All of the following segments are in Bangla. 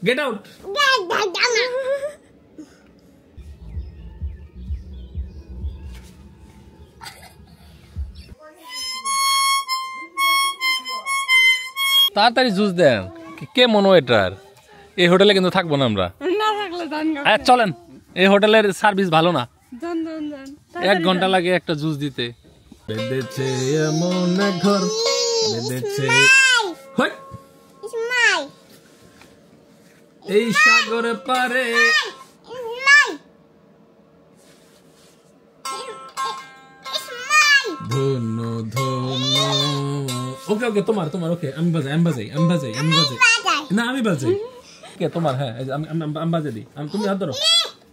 Get out. তাড়াতাড়ি জুস দেন। কে মনো এটার? এই হোটেলে কিন্তু থাকবো না আমরা। না থাকলে জান। চলেন, এই হোটেলের সার্ভিস ভালো না। জান জান জান। 1 ঘন্টা লাগে একটা জুস দিতে। বেঁধেছে এমন ঘর, বেঁধেছে এই সাগর পারে। ধন্য ধন্য। ওকে ওকে, তোমার তোমার ওকে। আমি বাজাই না, আমি বাজাই। কে তোমার? হ্যাঁ আমি বাজে দিই। তুমি হাত ধরো।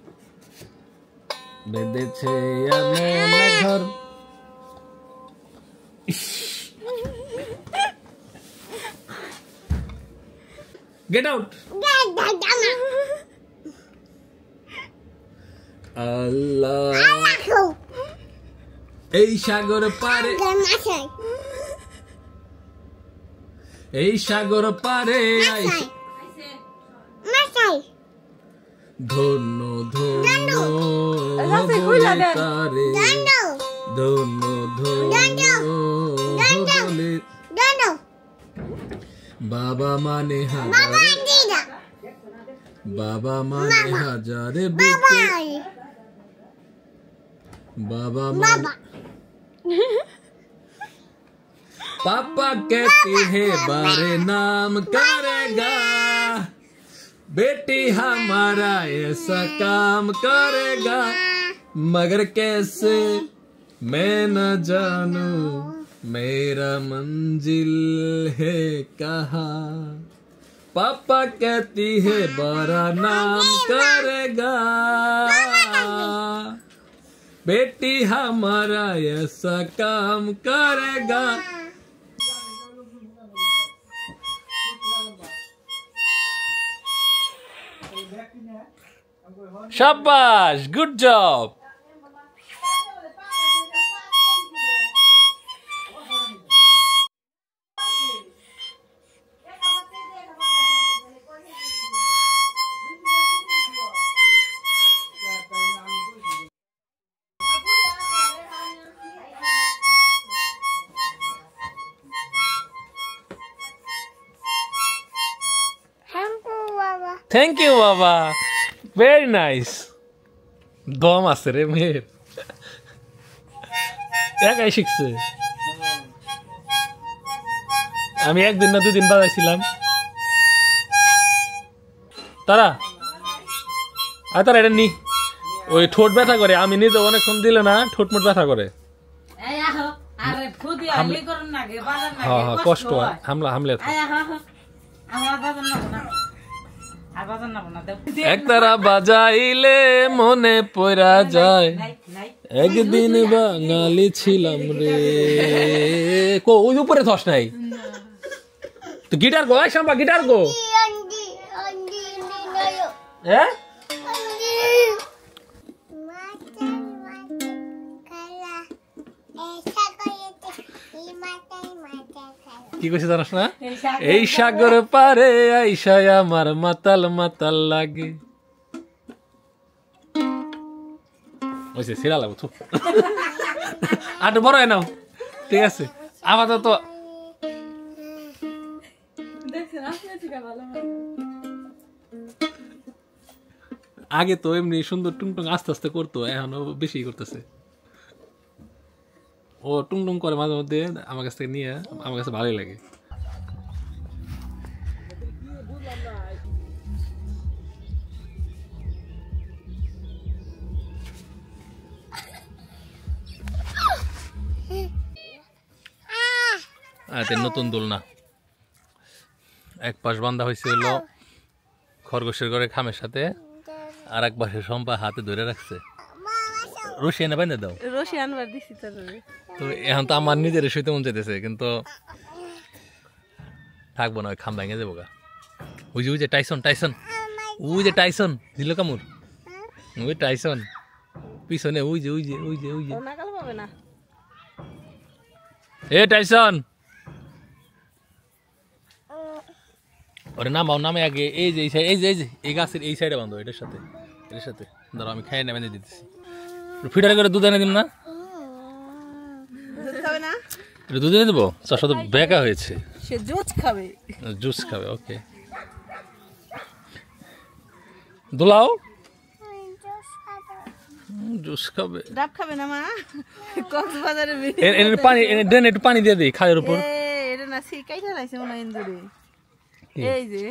বেঁধেছে এমন ঘর। Get out. Allah. এই সাগর পারে, এই সাগর পারে ধন্য ধন্য বলে তারে, ধন্য ধন্য বলে। বাবা মানে হাজার, বাবা মানে হাজারে বেঁচে, बाबा माँ पापा कहती है बारे नाम करेगा, बेटी हमारा ऐसा काम करेगा, मगर कैसे मैं न जानूं, मेरा मंजिल है कहाँ। पापा कहती है बड़ा नाम करेगा, बेटी हमारा ऐसा काम करेगा। शाबाश, good job. Thank you, Baba. Very nice. দম আছে রে মেয়ের, একাই শিখছে। আমি একদিন না দুদিন বাজাইছিলাম। তারা তারা এটা নি, ওই ঠোঁট ব্যথা করে। আমি নিজে অনেকক্ষণ দিলে না ঠোঁট মোট ব্যথা করে। হ্যাঁ হ্যাঁ, কষ্ট হয় হামলা হামলে। একতারা বাজাইলে মনে পড়া যায়, একদিন বাঙালি ছিলাম রে। ওই উপরে ধস নাই তো। গিটার গো, শাম্পা গিটার গো। হ্যাঁ কি কইছে জানাস না? এই সাগর পারে আইসায় আমার মাতাল মাতাল লাগে। ওইসে সিরা লাগো তো। আর বড় হয় নাও, ঠিক আছে। আপাতত আগে তো এমনি সুন্দর টুংটুং আস্তে আস্তে করতো, এখন বেশি করতেছে। ও টুংটুং করে মাঝে মধ্যে, আমার কাছ থেকে নিয়ে আমার কাছে ভালোই লাগে। নতুন দোলনা এক পাশ বান্ধা হয়েছে হলো খরগোশের ঘরে খামের সাথে, আর এক পাশে সম্পা হাতে ধরে রাখছে। রশি এনে বাইন্ধে দাও। রশি আনবার দিছি তো এখন তো আমার নিজের সইতে মন চাইতেছে, কিন্তু থাকবো না, ওই খাম ভেঙে যাবো গা। ওই যে টাইসন টাইসন, ওই যে টাইসন দিল কামড়, ওই টাইসন পিছনে, ওই যে ওই যে ওই যে ওই যে এ টাইসন। ওরে নামাও, নামে আগে এই যে এই গাছের এই সাইডে বাঁধো, এটার সাথে ধরো আমি খাই না বেঁধে দিতেছি। ফিটারে করে দুধ এনে দিন না, এটা দুধ এনে দেবো। চাষা তো বেকা হয়েছে, সে জুস খাবে। ওকে, দোলাও, জুস খাবে। ডাব খাবে না মা? কক্সবাজারে এর পানি এনে দেন, একটু পানি দিয়ে দিই খালের উপর। এটা না সিকাই খেলাইছে মনে হয় ইন্দুরে। এই যে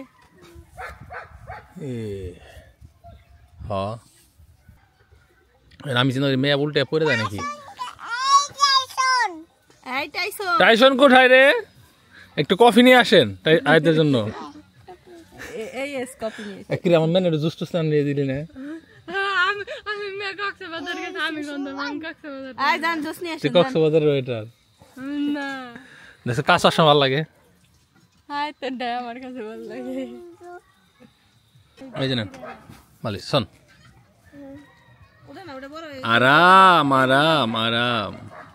হ্যাঁ, আমি চিন্তা করি মেয়া উল্টে পড়ে যায় নাকি। টাইসন কোথায় রে? একটু কফি নিয়ে আসেন আয়তের জন্য। আমার মেন একটু জুস টুস নিয়ে দিলি না? কক্সবাজার ওয়েটার কাজ আসা ভালো লাগে। আমার কাছে ভালো লাগে। এই জানেন মালিশ শোন, আরাম আরাম আরাম।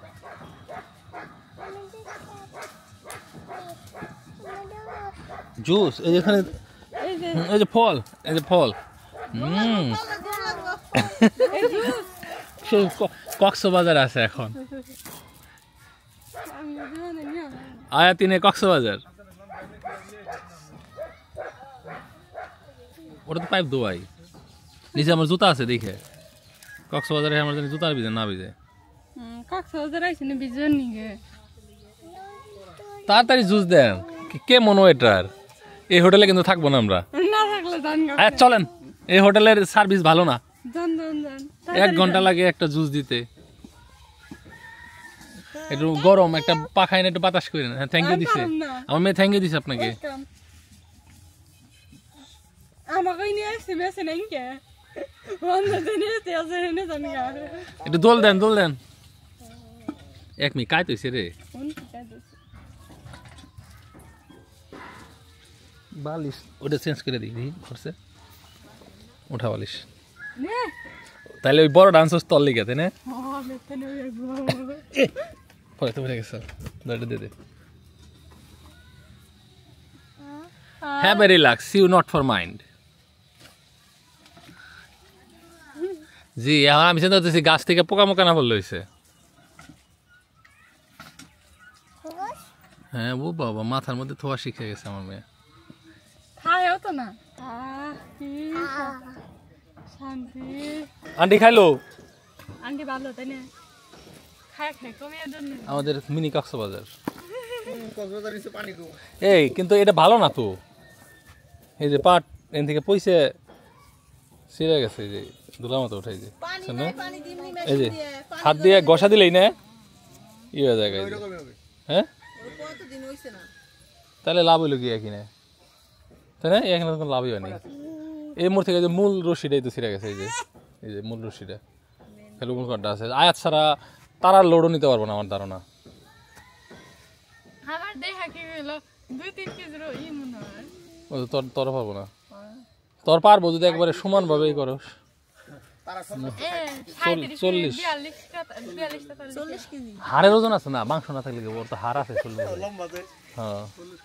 জুস এই যেখানে, এই যে ফল, এই যে ফল। কক্সবাজার আছে এখন, আয়া তিনে কক্সবাজার। ওটা তো পাইপ দোয়াই, নিচে আমার জুতা আছে দেখে। কক্সবাজারে আমার জানি জুতার ভিজে না ভিজে। তাড়াতাড়ি জুস দেন, কে মনো এটার। এই হোটেলে কিন্তু থাকবো না আমরা। চলেন, এই হোটেলের সার্ভিস ভালো না। 1 ঘন্টা লাগে একটা জুস দিতে। একটু গরম একটা পাখায় একটু বাতাস করে। হ্যাঁ, থ্যাংক ইউ দিছে আমার মেয়ে, থ্যাংক ইউ দিছে আপনাকে। একটু দোল দেন, দোল দেন। 1 মিনিট কাজ হয়েছে রে। বালিশ ওটা চেঞ্জ করে দিই, করছে উঠা বালিশ। তাহলে ওই বড় ডান্স তল লিখে তাই না? পরে তো উঠে গেছে, দিয়ে দে। Have a relax, you not for mind. জি, এখন আমি চিন্তা করতেছি গাছ থেকে পোকা মোকা না পড়লে হয়েছে। হ্যাঁ, ও বাবা, মাথার মধ্যে থোয়া শিখে গেছে আমার মেয়ে। আন্টি খাইলো? আমাদের মিনি কক্সবাজার। এই কিন্তু এটা ভালো না তো। এই যে পাট এন থেকে পয়সা ছিঁড়ে গেছে, এই যে ধুলার মতো উঠাই যে, এই যে হাত দিয়ে ঘষা দিলেই না ই হয়ে যায়। হ্যাঁ, তাহলে লাভ হইলো কি কিনে, তাই না? এখানে কোনো লাভই হয়নি। এই মোড় থেকে যে মূল রশিটাই তো ছিঁড়ে গেছে। এই যে মূল রশিটা, খালি মূল কাঠটা আছে। আয়াত ছাড়া তারা লোডও নিতে পারবো না আমার ধারণা। তোর পারবো না, তোর পারবো যদি একবারে সমান ভাবে করো। 40 হাড়ের ওজন আছে না, মাংস না থাকলে ওর তো হাড় আছে। হ্যাঁ।